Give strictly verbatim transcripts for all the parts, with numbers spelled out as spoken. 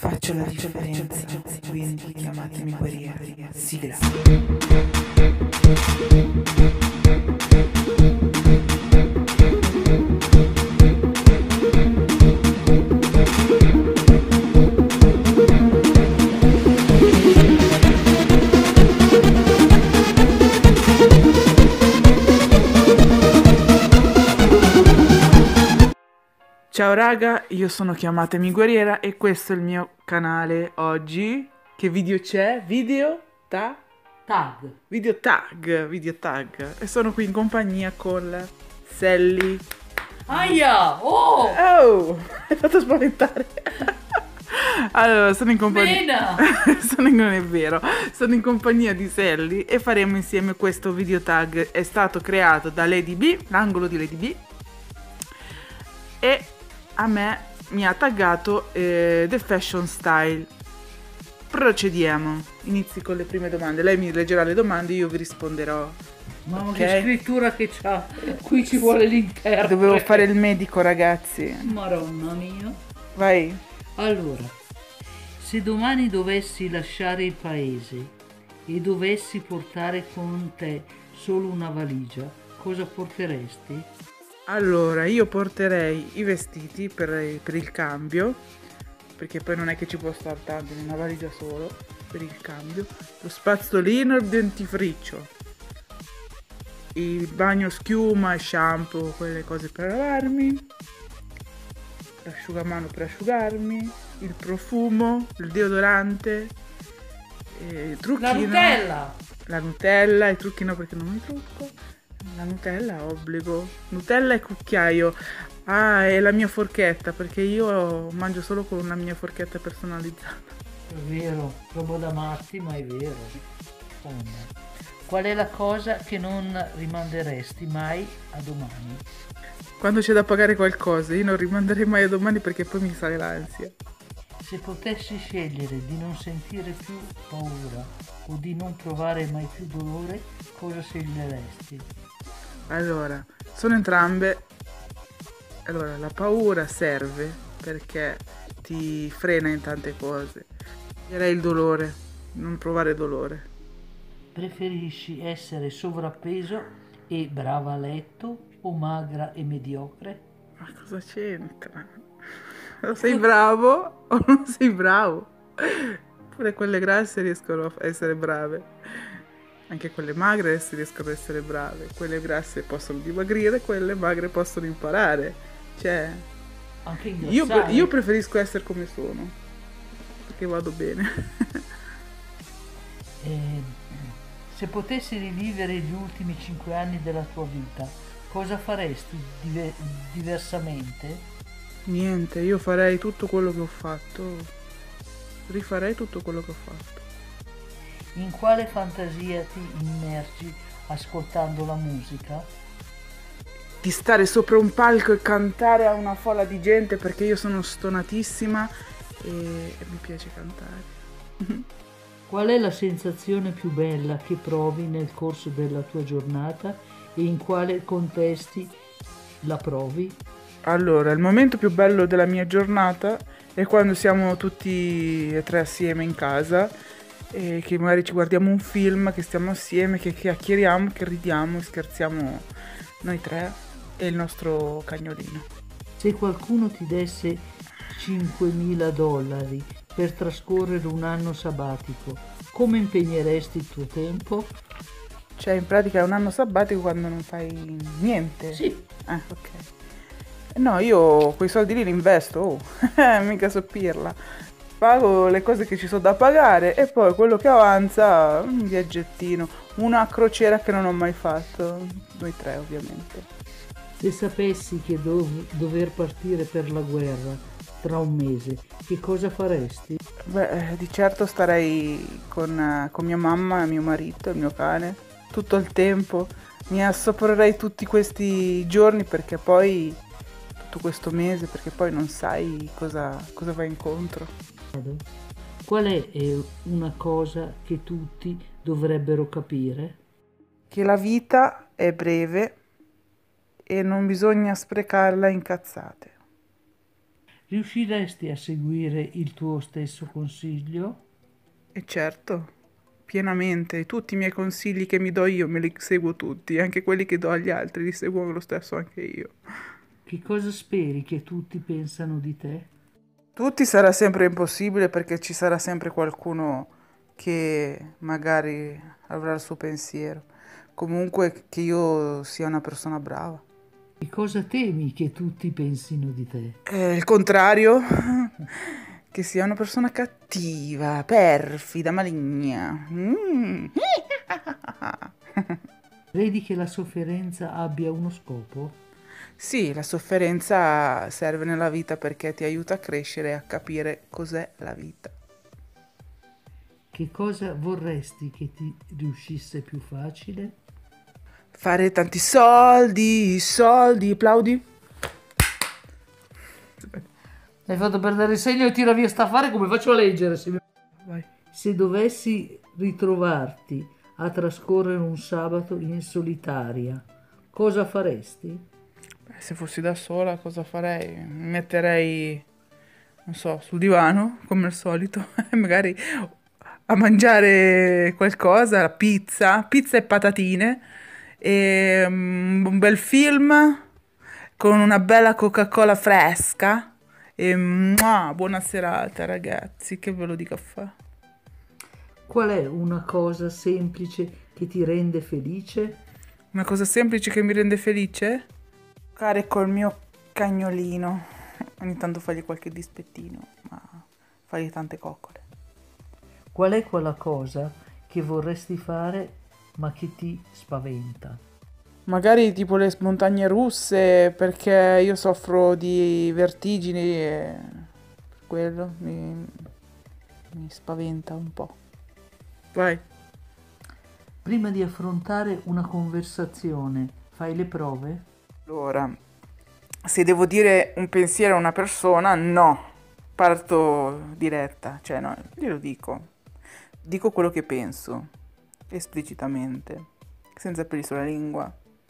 Faccio la differenza, quindi chiamatemi guerriera. Sigla. Ciao raga, io sono Chiamatemi Guerriera e questo è il mio canale oggi. Che video c'è? Video? Ta? Tag. Video tag, video tag. E sono qui in compagnia con Sally. Aia! Oh! Oh! Hai fatto spaventare. Allora, sono in compagnia. Mena! sono in... Non è vero. Sono in compagnia di Sally e faremo insieme questo video tag. È stato creato da Lady B, l'angolo di Lady B. E a me mi ha taggato eh, The Fashion Style. Procediamo. Inizi con le prime domande. Lei mi leggerà le domande e io vi risponderò. Mamma Ok? che scrittura che c'ha! Qui ci vuole l'interprete. Dovevo fare il medico, ragazzi. Madonna mia. Vai. Allora, se domani dovessi lasciare il paese e dovessi portare con te solo una valigia, cosa porteresti? Allora, io porterei i vestiti per, per il cambio, perché poi non è che ci può stare tanto in una valigia solo, per il cambio. Lo spazzolino e il dentifricio. Il bagno schiuma, shampoo, quelle cose per lavarmi. L'asciugamano per asciugarmi. Il profumo, il deodorante. eh, Il trucchino. La Nutella! La Nutella, il trucchino perché non mi trucco. La Nutella, obbligo. Nutella e cucchiaio. Ah, e la mia forchetta, perché io mangio solo con una mia forchetta personalizzata. È vero, roba da matti, ma è vero. Insomma. Qual è la cosa che non rimanderesti mai a domani? Quando c'è da pagare qualcosa, io non rimanderei mai a domani perché poi mi sale l'ansia. Se potessi scegliere di non sentire più paura o di non provare mai più dolore, cosa sceglieresti? Allora, sono entrambe. Allora, la paura serve perché ti frena in tante cose. Direi il dolore, non provare dolore. Preferisci essere sovrappeso e brava a letto o magra e mediocre? Ma cosa c'entra? O sei bravo o non sei bravo. Pure quelle grasse riescono a essere brave. Anche quelle magre si riescono ad essere brave. Quelle grasse possono dimagrire, quelle magre possono imparare. Cioè, Anche io, ingrassare? io preferisco essere come sono. Perché vado bene. Eh, se potessi rivivere gli ultimi cinque anni della tua vita, cosa faresti dive- diversamente? Niente, io farei tutto quello che ho fatto. Rifarei tutto quello che ho fatto. In quale fantasia ti immergi ascoltando la musica? Di stare sopra un palco e cantare a una folla di gente perché io sono stonatissima e, e mi piace cantare. Qual è la sensazione più bella che provi nel corso della tua giornata e in quale contesti la provi? Allora, il momento più bello della mia giornata è quando siamo tutti e tre assieme in casa e che magari ci guardiamo un film, che stiamo assieme, che chiacchieriamo, che ridiamo, scherziamo noi tre e il nostro cagnolino. Se qualcuno ti desse cinquemila dollari per trascorrere un anno sabbatico, come impegneresti il tuo tempo? Cioè, in pratica è un anno sabbatico quando non fai niente. Sì. Ah, ok. No, io quei soldi lì li investo, oh, mica so pirla. Pago le cose che ci sono da pagare e poi quello che avanza, un viaggettino, una crociera che non ho mai fatto, noi tre ovviamente. Se sapessi che dov- dover partire per la guerra tra un mese, che cosa faresti? Beh, di certo starei con, eh, con mia mamma, mio marito, il mio cane, tutto il tempo. Mi assaporerei tutti questi giorni perché poi, tutto questo mese, perché poi non sai cosa, cosa vai incontro. Qual è eh, una cosa che tutti dovrebbero capire? Che la vita è breve e non bisogna sprecarla in cazzate. Riusciresti a seguire il tuo stesso consiglio? E certo, pienamente, tutti i miei consigli che mi do io me li seguo tutti, anche quelli che do agli altri, li seguo lo stesso anche io. Che cosa speri che tutti pensano di te? Tutti sarà sempre impossibile perché ci sarà sempre qualcuno che magari avrà il suo pensiero. Comunque che io sia una persona brava. Che cosa temi che tutti pensino di te? Eh, il contrario, che sia una persona cattiva, perfida, maligna. Mm. Credi che la sofferenza abbia uno scopo? Sì, la sofferenza serve nella vita perché ti aiuta a crescere e a capire cos'è la vita. Che cosa vorresti che ti riuscisse più facile? Fare tanti soldi, soldi, applaudi. Hai fatto perdere il segno e tira via sta affare come faccio a leggere? Se, Vai. se dovessi ritrovarti a trascorrere un sabato in solitaria, cosa faresti? Beh, se fossi da sola cosa farei? Mi metterei, non so, sul divano, come al solito, e magari a mangiare qualcosa, la pizza, pizza e patatine, e mm, un bel film con una bella Coca-Cola fresca. E mua, buona serata, ragazzi, che ve lo dico a fa'? Qual è una cosa semplice che ti rende felice? Una cosa semplice che mi rende felice? Giocare col mio cagnolino. Ogni tanto fargli qualche dispettino, ma fargli tante coccole. Qual è quella cosa che vorresti fare ma che ti spaventa? Magari tipo le montagne russe, perché io soffro di vertigini e per quello mi, mi spaventa un po'. Vai. Prima di affrontare una conversazione, fai le prove? Allora, se devo dire un pensiero a una persona, no, parto diretta, cioè no, glielo dico. Dico quello che penso, esplicitamente, senza peli sulla lingua.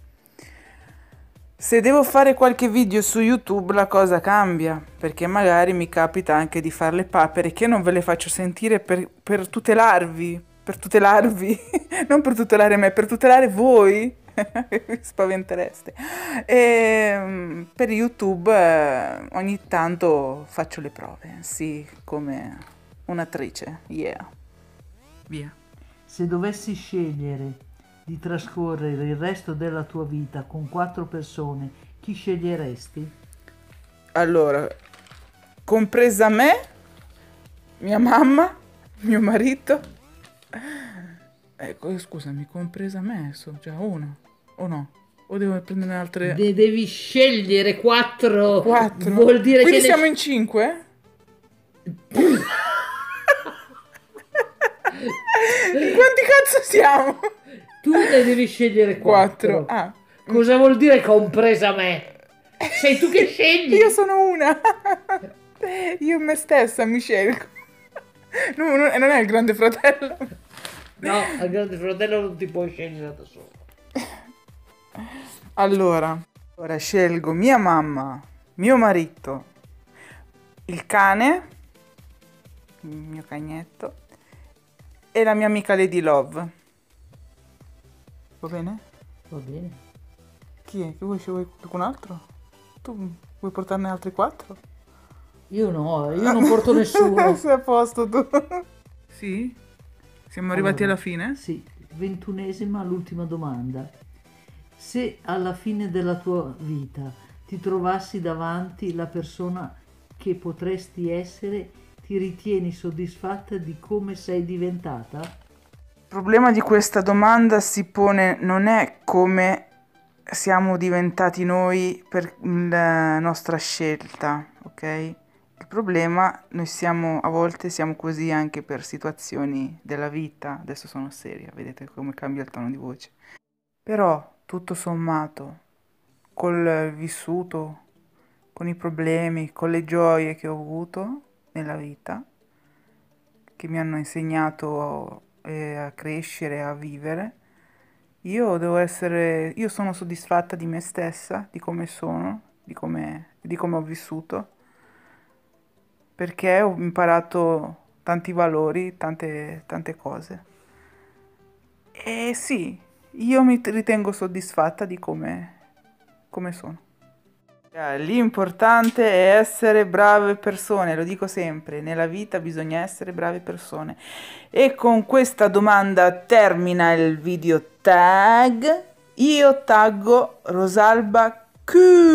Se devo fare qualche video su YouTube la cosa cambia, perché magari mi capita anche di fare le papere che non ve le faccio sentire per, per tutelarvi, per tutelarvi, non per tutelare me, per tutelare voi, vi spaventereste. E per YouTube eh, ogni tanto faccio le prove, sì, come un'attrice, yeah. Via. Se dovessi scegliere di trascorrere il resto della tua vita con quattro persone, chi sceglieresti? Allora, compresa me, mia mamma, mio marito. Ecco, scusami, compresa me, so già uno, o no? O devo prendere altre Ne devi scegliere quattro. quattro? Vuol dire Quindi che ne- siamo in cinque? In quanti cazzo siamo? tu ne devi scegliere quattro. Quattro. Ah, Cosa vuol dire compresa me? Sei tu che scegli. io sono una. Io me stessa mi scelgo. No, non non è il grande fratello. No, al grande fratello non ti puoi scegliere da solo. Allora, ora scelgo mia mamma, mio marito, il cane, il mio cagnetto, e la mia amica Lady Love. Va bene? Va bene. Chi è? Che vuoi, vuoi qualcun altro? Tu vuoi portarne altri quattro? Io no, io non porto nessuno. Sei a posto tu. Sì? Siamo arrivati Allora, alla fine? Sì, ventunesima, l'ultima domanda. Se alla fine della tua vita ti trovassi davanti la persona che potresti essere, ti ritieni soddisfatta di come sei diventata? Il problema di questa domanda si pone non è come siamo diventati noi per la nostra scelta, ok? Il problema, noi siamo, a volte siamo così anche per situazioni della vita, adesso sono seria, vedete come cambia il tono di voce. Però, tutto sommato, col vissuto, con i problemi, con le gioie che ho avuto nella vita, che mi hanno insegnato eh, a crescere, a vivere, io devo essere, io sono soddisfatta di me stessa, di come sono, di come, di come ho vissuto. perché ho imparato tanti valori, tante, tante cose. E sì, io mi ritengo soddisfatta di come, come sono. L'importante è essere brave persone, lo dico sempre, nella vita bisogna essere brave persone. E con questa domanda termina il video tag. Io taggo Rosalba Q,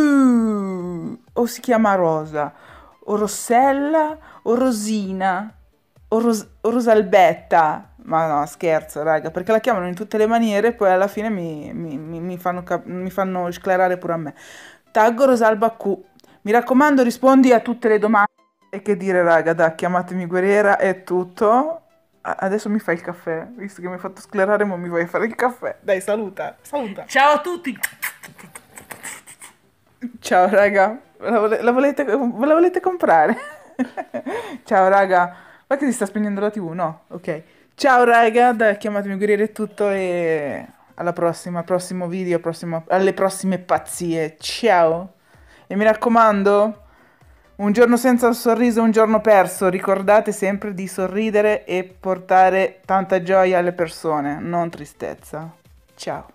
o si chiama Rosa, o Rossella, o Rosina, o, Ros- o Rosalbetta. Ma no, scherzo, raga, perché la chiamano in tutte le maniere e poi alla fine mi, mi- mi- mi fanno cap- mi fanno sclerare pure a me. Taggo Rosalba Q. Mi raccomando, rispondi a tutte le domande. E che dire, raga, da chiamatemi guerriera è tutto. A- Adesso mi fai il caffè, visto che mi hai fatto sclerare, ma mi vuoi fare il caffè. Dai, saluta, saluta. Ciao a tutti! Ciao, raga. La, vole- la volete, ve la volete comprare? Ciao, raga. Ma che si sta spegnendo la tivù? No? Ok. Ciao, raga, da chiamatemi guerriera è tutto e alla prossima, al prossimo video, prossimo- alle prossime pazzie. Ciao. E mi raccomando, un giorno senza un sorriso è un giorno perso. Ricordate sempre di sorridere e portare tanta gioia alle persone, non tristezza. Ciao.